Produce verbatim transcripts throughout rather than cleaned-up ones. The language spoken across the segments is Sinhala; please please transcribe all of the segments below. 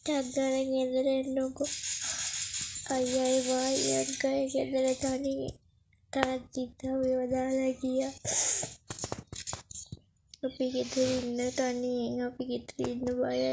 ටග්ගාලා ගෙදර එන්නකො. අයියයි මායි අක්කයි ගෙදර තනියෙන්. තාත්තිත් අපිව දාලා ගියා. අපි ගෙදර ඉන්න තනියෙන්. අපි ගෙදර ඉන්න බයයි.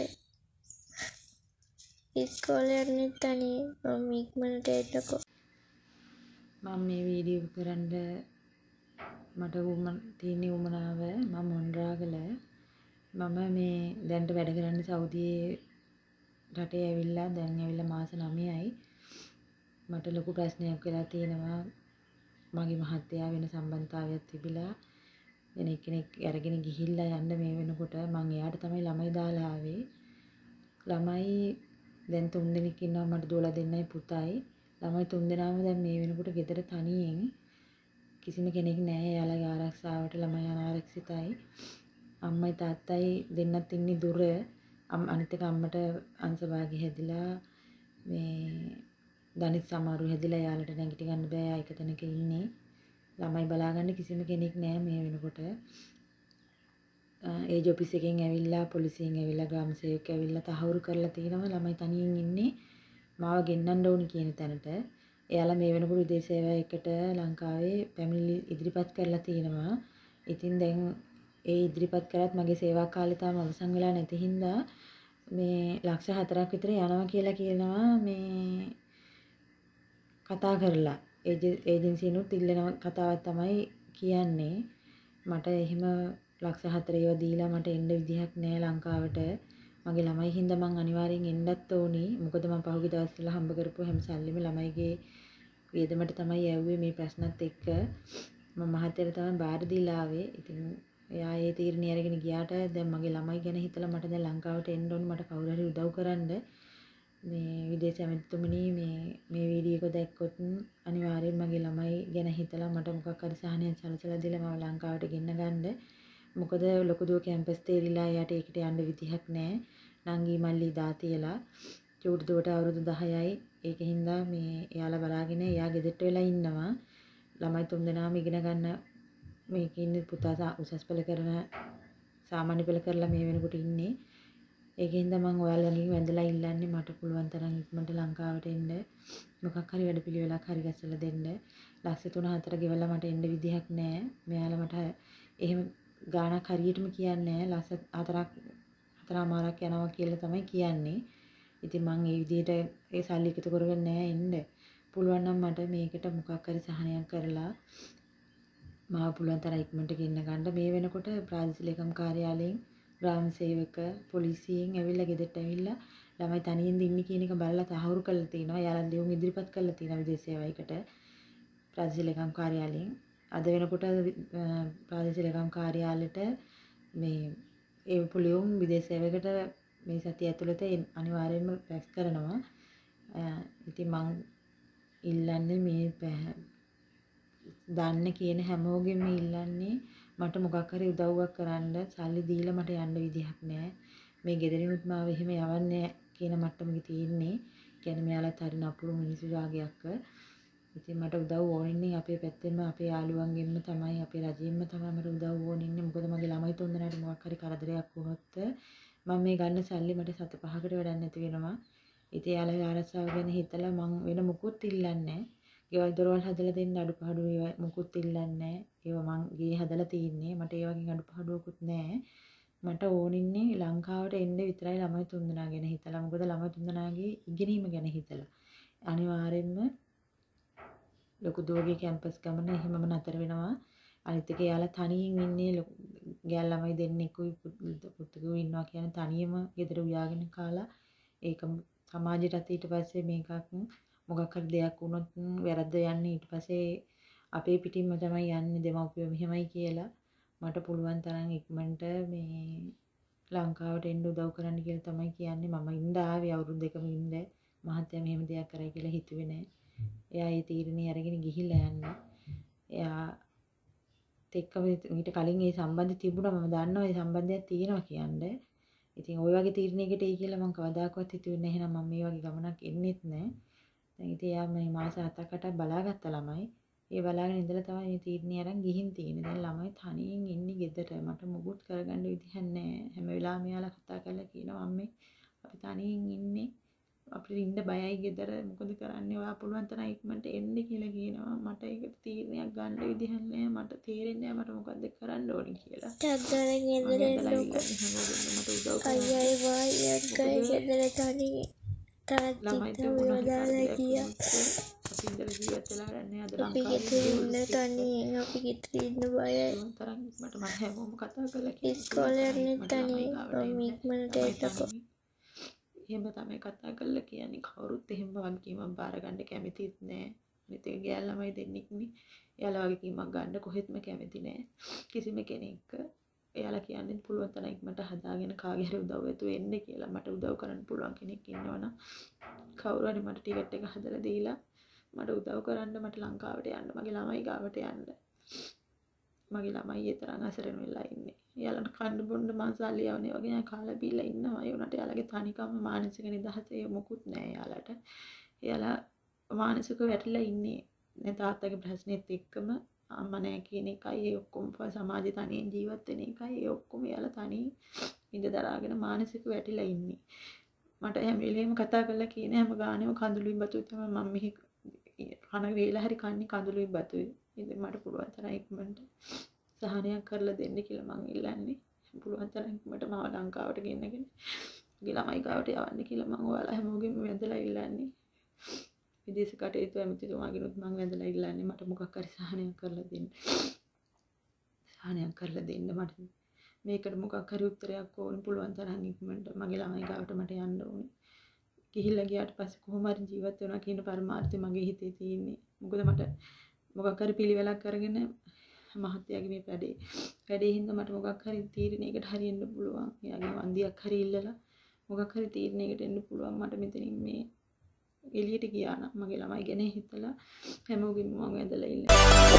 ඉස්කෝලේ යන්නේ තනියෙන්. මම ඉක්මනට එන්නකො. මම මේ වීඩියෝ කරන්න මට උමන තියෙන උමනාව මම මොන්රාගල මම මේ දැන්ට වැඩ කරන්න සෞදියේ රටේ ඇවිල්ලා දැන් ඇවිල්ලා මාස නවයයි. මට ලොකු ප්‍රශ්නයක් වෙලා තියෙනවා. මගේ මහත්තයා වෙන සම්බන්ධතාවයක් තිබිලා වෙන කෙනෙක් අරගෙන ගිහිල්ලා යන්න මේ වෙනකොට මං එයාට තමයි ළමයි දාලා ආවේ. ළමයි දැන් තුන් දෙනෙක් ඉන්නවා මට දුවලා දෙන්නයි පුතයි. ළමයි තුන් දෙනාම දැන් මේ වෙනකොට ගෙදර තනියෙන් කිසිම කෙනෙක් නැහැ. එයාලගේ ආරක්ෂාවට ළමයි අනාරක්ෂිතයි. අම්මයි තාත්තයි දෙන්නත් ඉන්නේ දුර. අනිත් එක අම්මට අංශභාගය හැදිලා මේ දනිත් සමහරු හැදිලා යාලට නැගිට ගන්න බෑ. ආයක තැනක ඉන්නේ. ළමයි බලාගන්න කිසිම කෙනෙක් නැහැ මේ වෙනකොට. ඒජ් ඔෆිස් එකෙන් ඇවිල්ලා පොලිසියෙන් ඇවිල්ලා ග්‍රාම සේවකයෙක් ඇවිල්ලා තහවුරු කරලා තියෙනවා ළමයි තනියෙන් ඉන්නේ. මාව ගෙන්නන්න ඕනි කියන තැනට. එයාලා මේ වෙනකොට විදේශ සේවයකට ලංකාවේ පැමිණිලි ඉදිරිපත් කරලා තියෙනවා. ඉතින් දැන් ඒ ඉදිරිපත් කරත් මගේ සේවා කාලය තාම අවසන් වෙලා නැති හින්දා මේ ලක්ෂ හතරක් විතර යනවා කියලා කියනවා මේ කතා කරලා. ඒජන්සියනුත් ඉල්ලන කතාවක් තමයි කියන්නේ. මට එහෙම ලක්ෂ හතර ඒවා දීලා මට එන්න විදිහක් නෑ ලංකාවට. මගේ ළමයි හින්දා මං අනිවාර්යෙන් එන්නත් ඕනි. මොකද මම පහුගිය දවස්වල හම්බ කරපු හැම සල්ලිම ළමයිගේ වියදමට තමයි යවුවේ මේ ප්‍රශ්නත් එක්ක. මම මහත්තයාට තමයි බාර දීලා ආවේ. ඉතින් එයා ඒ තීරණය අරගෙන ගියාට දැන් මගේ ළමයි ගැන හිතලා මට දැන් ලංකාවට එන්න ඕනි. මට කවුරු හරි උදව් කරන්න. මේ විදේශ ඇමතිතුමනි මේ මේ වීඩියෝ එක දැක්කොත් අනිවාර්යෙන් මගේ ළමයි ගැන හිතලා මට මොකක් හරි සහනයක් සැලසලා දීලා මම ලංකාවට ගෙන්න ගන්න. මොකද ලොකු දුව කැම්පස් තේරිලා එයාට ඒකට යන්න විදිහක් නැහැ. නංගි මල්ලි දා තියලා චූටි දුවට අවුරුදු දහයයි. ඒකින්ද මේ එයාලා බලාගෙන එයා ගෙදරට වෙලා ඉන්නවා. ළමයි තුන් දෙනාම ඉගෙන ගන්න මේකේ ඉන්නේ පුතා උසස් පෙළ කරන සාමාන්‍ය පෙළ කරලා මේ වෙනකොට ඉන්නේ. ඒකින්ද මම ඔයාලගෙන් වැඳලා ඉල්ලන්නේ මට පුළුවන් තරම් ඉක්මනට ලංකාවට එන්න. මොකක් හරි වැඩ පිළිවෙලක් හරි ගැසලා දෙන්න. ලක්ෂ තුන හතර ගෙවලා මට එන්න විදිහක් නැහැ. මෙයාලා මට එහෙම ගාණක් හරියටම කියන්නේ නැහැ. ලක්ෂ හතරක් හතරමාරක් යනවා කියලා තමයි කියන්නේ. ඉතින් මම ඒ විදිහට ඒ සල්ලි එකතු කරගෙන නෑ එන්න. පුළුවන් නම් මට මේකට මොකක් හරි සහනයක් කරලා මාව පුළුවන් තරම් ඉක්මනට ගෙන්න ගන්න. මේ වෙනකොට ප්‍රාදේශීය ලේකම් කාර්යාලයෙන් ග්‍රාම සේවක පොලිසියෙන් ඇවිල්ලා ගෙදරට ඇවිල්ලා ළමයි තනියෙන් ඉන්නේ කියන එක බලලා තහවුරු කරලා තිනවා. යාළුවා දෙවුන් ඉදිරිපත් කරලා තිනවා විදේශ සේවයකට ප්‍රාදේශීය ලේකම් කාර්යාලයෙන්. අද වෙනකොට ප්‍රාදේශීය ලේකම් කාර්යාලයට මේ ඒ පුලියුම් විදේශ සේවයකට මේ සතිය ඇතුළත අනිවාර්යයෙන්ම රැස් කරනවා. ඉතින් මං ඉල්ලන්නේ මේ දාන්න කියන හැමෝගෙම ඉල්ලන්නේ මට මොකක් හරි උදව්වක් කරන්න. සල්ලි දීලා මට යන්න විදිහක් නැහැ. මේ ගෙදරිනුත් මාව එහෙම යවන්නේ කියන මට්ටමක තියෙන්නේ. කියන්නේ මෙයාලත් හරි නපුරු මිනිස්සු වාගයක්. ඉතින් මට උදව් ඕනින්නේ අපේ පැත්තෙන්ම අපේ යාළුවන්ගෙන්ම තමයි අපේ රජයෙන්ම තමයි මට උදව් ඕනින්නේ. මොකද මගේ ළමයි තුන් දෙනාට මොකක් හරි කරදරයක් වුණොත් මම මේ ගන්න සල්ලි මට සත පහකට වැඩක් නැති වෙනවා. ඉතින් යාළුවගේ ආරක්ෂාව ගැන හිතලා මං වෙන මුකුත් ඉල්ලන්නේ නැහැ. ගෙවල් දොරවල් හදලා දෙන්න අඩුපාඩු ඒවා මුකුත් ඉල්ලන්නේ නැහැ. ඒවා මං ගේ හදලා තින්නේ. මට ඒ වගේ අඩුපාඩුවකුත් නැහැ. මට ඕනින්නේ ලංකාවට එන්න විතරයි ළමයි තුන් දෙනා ගැන හිතලා. මොකද ළමයි තුන් දෙනාගේ ඉගෙනීම ගැන හිතලා. අනිවාර්යෙන්ම ලොකු දුවගේ කැම්පස් ගමන එහෙමම නතර වෙනවා. අනිත් එක යාලා තනියෙන් ඉන්නේ ගෑල් ළමයි දෙන්නෙකුයි පුතුකුයි ඉන්නවා කියන තනියම ගෙදර උයාගෙන කාලා ඒක සමාජයටත් ඊට පස්සේ මේකක් මොකක් හරි දෙයක් වුණොත් වැරද්ද යන්නේ ඊට පස්සේ අපේ පිටින්ම තමයි යන්නේ දෙමව්පියෝ මෙහෙමයි කියලා. මට පුළුවන් තරම් ඉක්මනට මේ ලංකාවට එන්න උදව් කරන්න කියලා තමයි කියන්නේ. මම ඉඳ ආවේ අවුරුදු දෙකම ඉඳ. මහත්තයා මෙහෙම දෙයක් කරයි කියලා හිතුවේ නෑ. එයා ඒ තීරණය අරගෙන ගිහිල්ලා යන්නේ. එයා එක්කම ඊට කලින් ඒ සම්බන්ධය තිබුණා. මම දන්නවා ඒ සම්බන්ධයක් තියෙනවා කියන්නේ. ඉතින් ওই වගේ තීරණයකට එයි කියලා මම කවදාකවත් හිතුවේ නැහැ. එහෙනම් මම මේ වගේ ගමනක් එන්නෙත් නැහැ. දැන් ඉතින් එයා මේ මාස හතක් අටක් බලාගත්ත ළමයි. ඒ බලාගෙන ඉඳලා තමයි මේ තීරණය අරන් ගිහින් තියෙන්නේ. දැන් ළමයි තනියෙන් ඉන්නේ ගෙදර. මට මුකුත් කරගන්න විදිහක් නැහැ. හැම වෙලාවෙම එයාලා කතා කරලා කියනවා අම්මේ අපි තනියෙන් ඉන්නේ. අපිට ඉන්න බයයි ගෙදර. මොකද කරන්නේ? ඔයා පුළුවන් තරම් ඉක්මනට එන්න කියලා කියනවා. මට ඒකට තීරණයක් ගන්න විදිහක් නැහැ. මට තේරෙන්නේ නැහැ මට මොකද්ද කරන්න ඕනේ කියලා. ටක් ගාලා ගෙදර එන්නකො. මට උදව් කරන්න. අයියයි වායියක් ගයි ගෙදර තනියේ. තාත්තා ළමයිට තාම දාලා ගියා. අපි ඉඳලා ජීවත් වෙලා ගන්නේ අද අපි ගෙදර ඉන්න තනියෙන් අපි ගෙදර ඉන්න බයයි. තරම් මට මම හැමෝම කතා කරලා ඉස්කෝලේ යන්නේ තනියෙන්. මම ඉක්මනට එන්නකො. එහෙම තමයි කතා කරලා කියන්නේ. කවුරුත් එහෙම වගකීමක් බාර ගන්න කැමතිත් නෑ. අනිත් එක ගෑල් ළමයි දෙන්නෙක්නේ. එයාලා වගකීමක් ගන්න කොහෙත්ම කැමති නෑ. කිසිම කෙනෙක්. එයාලා කියන්නේ පුළුවන් තරම් ඉක්මනට හදාගෙන කාගේ හරි උදව් වෙතු වෙන්න කියලා. මට උදව් කරන්න පුළුවන් කෙනෙක් ඉන්නවනම් කවුරු හරි මට ටිකට් එක හදලා දීලා මට උදව් කරන්න මට ලංකාවට යන්න. මගේ ළමයි ගාවට යන්න. මගේ ළමයි ඒ තරම් අසරණ වෙලා ඉන්නේ. එයාලට කන්න බොන්න මං සල්ලි යවන්නේ වගේ කාලා බීලා ඉන්නවා. ඒ උනට එයාලගේ තනිකම මානසික නිදහස ඒ මොකුත් නැහැ එයාලට. එයාලා මානසික වැටිලා ඉන්නේ. නේ තාත්තගේ ප්‍රශ්නෙත් එක්කම අම්මා නැහැ කියන එකයි ඒ ඔක්කොම සමාජේ තනියෙන් ජීවත් වෙන එකයි ඒ ඔක්කොම එයාලා තනි ඉඳ දරාගෙන මානසික වැටිලා ඉන්නේ. මට හැම වෙලේම කතා කරලා කියන හැම ගානෙම කඳුළුයි බතුයි තමයි මම මෙහි කන වේලා හරි කන්නේ කඳුළුයි බතුයි. ඉතින් මට පුළුවන් තරම් ඉක්මනට සහනයක් කරලා දෙන්න කියලා මං ඉල්ලන්නේ. පුළුවන් තරම් ඉක්මනට මාව ලංකාවට ගෙන්නගෙන ගේ ළමයි ගාවට යවන්න කියලා මං ඔයාලා හැමෝගෙම වැඳලා ඉල්ලන්නේ. විදේශ කටයුතු ඇමතිතුමාගෙනුත් මං වැඳලා ඉල්ලන්නේ මට මොකක් හරි සහනයක් කරලා දෙන්න. සහනයක් කරලා දෙන්න මට මේකට මොකක් හරි උත්තරයක් ඕන. පුළුවන් තරම් ඉක්මනට මගේ ළමයි ගාවට මට යන්න ඕනේ. ගිහිල්ලා ගියාට පස්සේ කොහොම හරි ජීවත් වෙනවා කියන පරමාර්ථය මගේ හිතේ තියෙන්නේ. මොකද මට මොකක් හරි පිළිවෙලක් අරගෙන මහත්තයාගේ මේ වැඩේ වැඩේ හින්දා මට මොකක් හරි තීරණයකට හරියන්න පුළුවන්. එයාගේ වන්දියක් හරි ඉල්ලලා මොකක් හරි තීරණයකට එන්න පුළුවන්. මට මෙතනින් මේ එළියට ගියා නම් මගේ ළමයි ගැන හිතලා හැමෝගෙම මම වැඳලා ඉන්නේ.